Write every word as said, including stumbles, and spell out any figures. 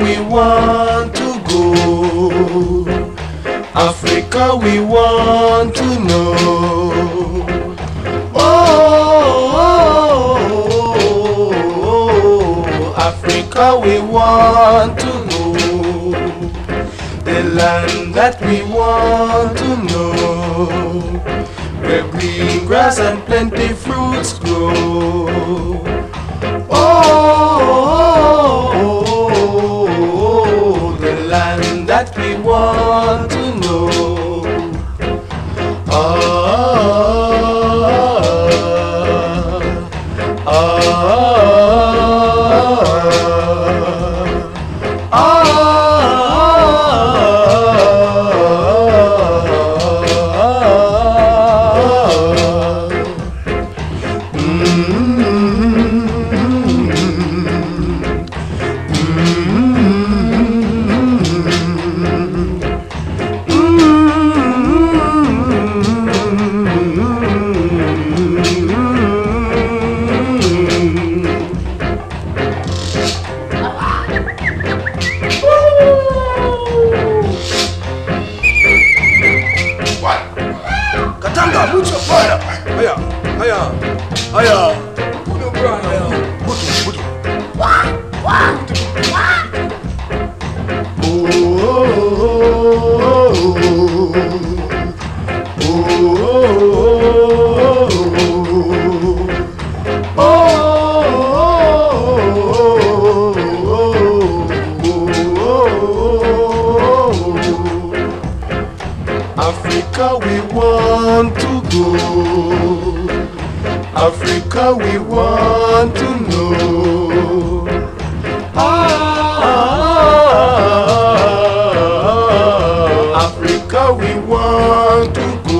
we want to go. Africa, we want to know. Oh, oh, oh, Africa, we want to know. The land that we want to know, where green grass and plenty fruits grow. Oh, the land that we want to know. Ah, ah, ah, Africa, we want to go. Africa, we want to know. Ah, Africa, we want to go.